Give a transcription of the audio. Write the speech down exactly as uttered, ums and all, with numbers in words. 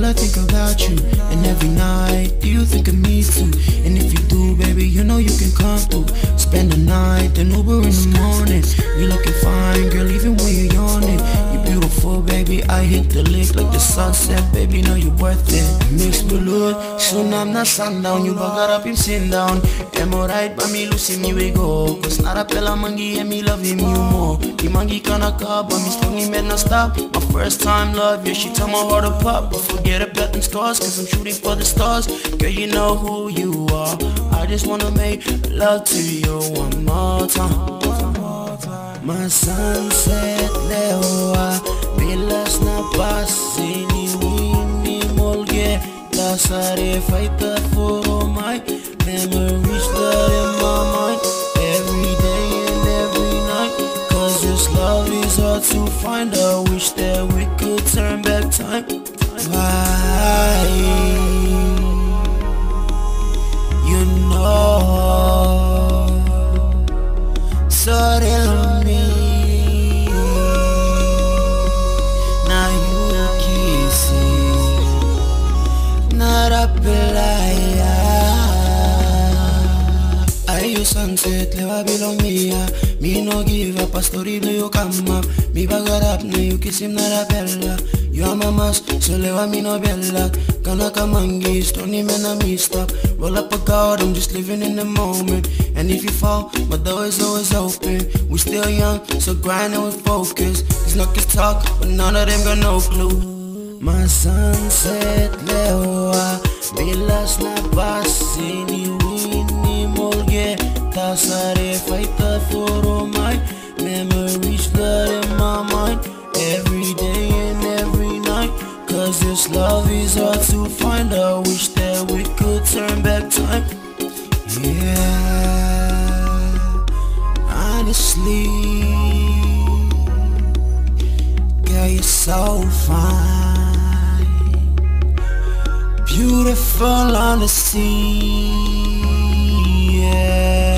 I think about you, and every night do you think of me too? And if you do, baby, you know you can come through. Spend the night, then Uber in the morning. You looking fine, girl, even when you're yawning. You beautiful, baby, I hit the lick like the sunset. Baby, know you worth it. Mixed blood, soon I'm not sundown. You bugger up him sit down. Am alright, but me lose me we go. Cause not a pella mangi and me love him you more. The mangi kinda cup, but me still me made no stop. My first time love, yeah, she tell my heart to pop. But forget about them scars, cause I'm shooting for the stars. Girl, you know who you are. I just wanna make love to you one more time. My sunset Lewa, bilas na pasi ni wini molge. Tasare fight that for my memories that in my mind. Every day and every night, cause this love is hard to find. I wish that we could turn back time. Why? You know, so tell me, now you kissing, not a playa. I use sunset, Lewa belong me, me no give up a story, do you come up? Me bag up, no you kiss him, not a bella. You are my must, so Lewa me no bella. Gonna come and gaze, don't even a me stop. Roll up a guard, I'm just living in the moment. And if you fall, my door is always open. We still young, so grinding with focus. These knuckles talk, but none of them got no clue. My sunset Lewa, bilas na pasi ni wini molge. Tasare fight that for my memories that in my mind. Every day and every night, cause this love is hard to find. I wish that we could turn back time. Yeah, honestly, girl, you're so fine, beautiful on the sea. Yeah.